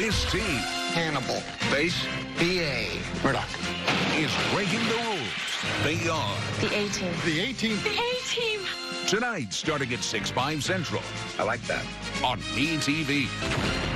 This team Hannibal. Base. BA. Murdoch. is breaking the rules. They are The A-Team. The A-Team. The A-Team. tonight starting at 6/5 Central I like that. on MeTV.